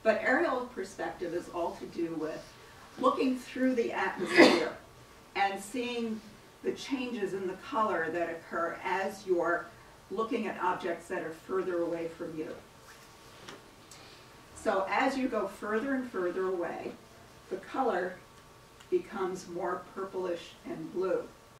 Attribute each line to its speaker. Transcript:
Speaker 1: But aerial perspective is all to do with looking through the atmosphere and seeing the changes in the color that occur as you're looking at objects that are further away from you. So as you go further and further away, the color becomes more purplish and blue.